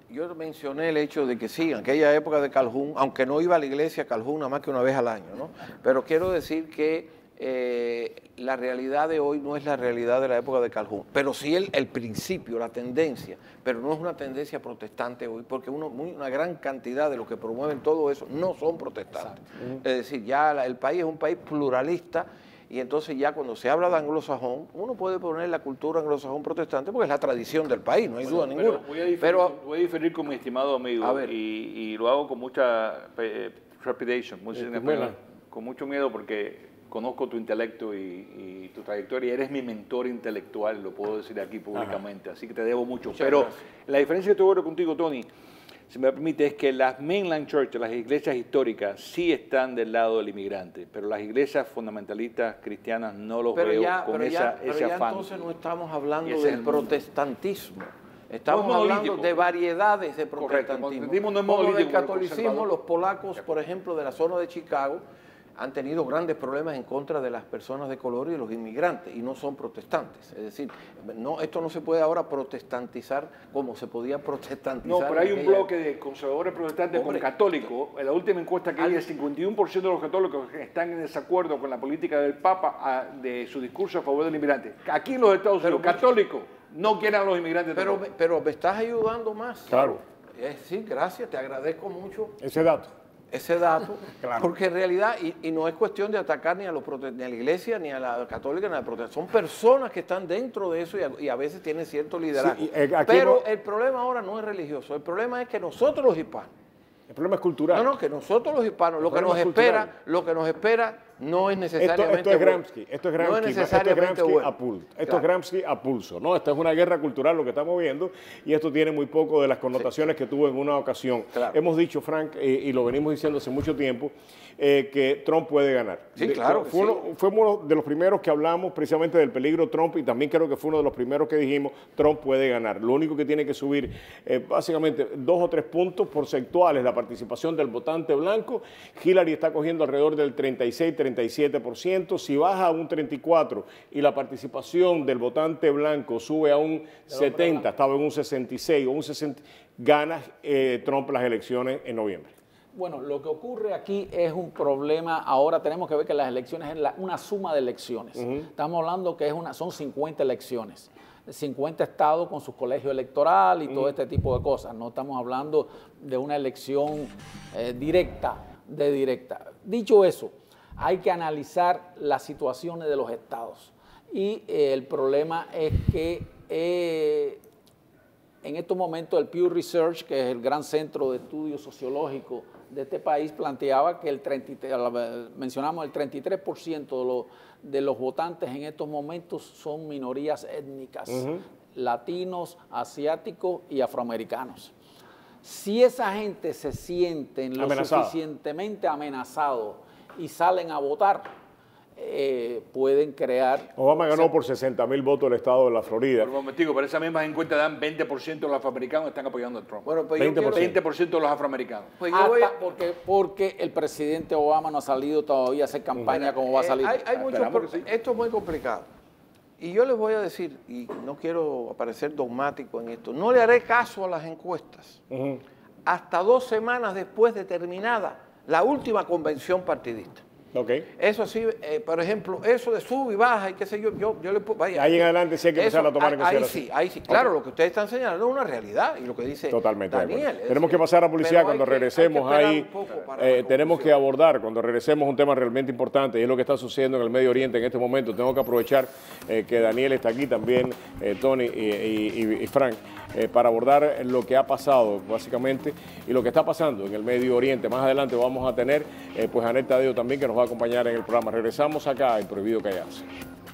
yo mencioné el hecho de que sí, en aquella época de Calhoun, aunque no iba a la iglesia Calhoun nada más que una vez al año, ¿no? Pero quiero decir que la realidad de hoy no es la realidad de la época de Calhoun, pero sí el principio, la tendencia, pero no es una tendencia protestante hoy, porque una gran cantidad de los que promueven todo eso no son protestantes. Es decir, ya el país es un país pluralista, y entonces ya cuando se habla de anglosajón, uno puede poner la cultura anglosajón protestante porque es la tradición del país, no hay duda ninguna. Voy a diferir con mi estimado amigo y lo hago con mucha trepidation, con mucho miedo porque conozco tu intelecto y tu trayectoria, eres mi mentor intelectual, lo puedo decir aquí públicamente, así que te debo mucho. Pero la diferencia que tengo contigo, Tony, si me permite, es que las mainline churches, las iglesias históricas, sí están del lado del inmigrante, pero las iglesias fundamentalistas cristianas no los veo con ese afán. Entonces no estamos hablando del protestantismo. Estamos hablando de variedades de protestantismo. No es como del catolicismo, los polacos, por ejemplo, de la zona de Chicago, han tenido grandes problemas en contra de las personas de color y de los inmigrantes, y no son protestantes. Es decir, esto no se puede ahora protestantizar como se podía protestantizar. No, pero hay un bloque de conservadores protestantes con católicos. En la última encuesta que hay, el 51% de los católicos están en desacuerdo con la política del Papa de su discurso a favor del inmigrante. Aquí en los Estados Unidos, católicos no quieren a los inmigrantes. Pero me estás ayudando más. Claro. Sí, gracias, te agradezco mucho. Ese dato, claro. Porque en realidad, y no es cuestión de atacar ni a la iglesia, ni a la católica, ni a la protestante, son personas que están dentro de eso y a veces tienen cierto liderazgo. Sí, pero el problema ahora no es religioso, el problema es que nosotros los hispanos, el problema es cultural. No, que nosotros los hispanos, lo que nos espera no es necesariamente esto es Gramsci, esto es Gramsci a pulso, ¿no? Esta es una guerra cultural lo que estamos viendo y esto tiene muy poco de las connotaciones que tuvo en una ocasión. Claro. Hemos dicho, Frank, y lo venimos diciendo hace mucho tiempo, que Trump puede ganar. Sí, claro. Fue uno de los primeros que hablamos precisamente del peligro Trump y también creo que fue uno de los primeros que dijimos Trump puede ganar. Lo único que tiene que subir básicamente 2 o 3 puntos porcentuales la participación del votante blanco. Hillary está cogiendo alrededor del 36-37%. Si baja a un 34% y la participación del votante blanco sube a un 70%, estaba en un 66% o un 60%, gana Trump las elecciones en noviembre. Bueno, lo que ocurre aquí es un problema. Ahora tenemos que ver que las elecciones es una suma de elecciones. Estamos hablando que son 50 elecciones. 50 estados con su colegio electoral y todo este tipo de cosas. No estamos hablando de una elección directa. Dicho eso, hay que analizar las situaciones de los estados. Y el problema es que en estos momentos el Pew Research, que es el gran centro de estudio sociológico de este país, planteaba que mencionamos el 33% de los votantes en estos momentos son minorías étnicas, latinos, asiáticos y afroamericanos. Si esa gente se sienten lo suficientemente amenazados y salen a votar, pueden crear... Obama ganó por 60.000 votos el estado de la Florida. Por un momentico, pero esas mismas encuestas dan 20% de los afroamericanos están apoyando a Trump. Bueno, pues 20% de los afroamericanos. Pues porque el presidente Obama no ha salido todavía a hacer campaña como va a salir. Esto es muy complicado. Y yo les voy a decir, y no quiero parecer dogmático en esto, no le haré caso a las encuestas hasta 2 semanas después de terminada la última convención partidista. Eso sí, por ejemplo, eso de sub y baja y qué sé yo le puedo... Ahí en adelante sí hay que empezar a tomar en consideración. Ahí sí, claro, lo que ustedes están señalando es una realidad y lo que dice Daniel. Tenemos que pasar a publicidad cuando regresemos ahí. Tenemos que abordar cuando regresemos un tema realmente importante y es lo que está sucediendo en el Medio Oriente en este momento. Tengo que aprovechar que Daniel está aquí también, Tony y Frank, para abordar lo que ha pasado básicamente y lo que está pasando en el Medio Oriente. Más adelante vamos a tener pues a Anet Tadeo también que nos va a acompañar en el programa. Regresamos acá en Prohibido Callarse.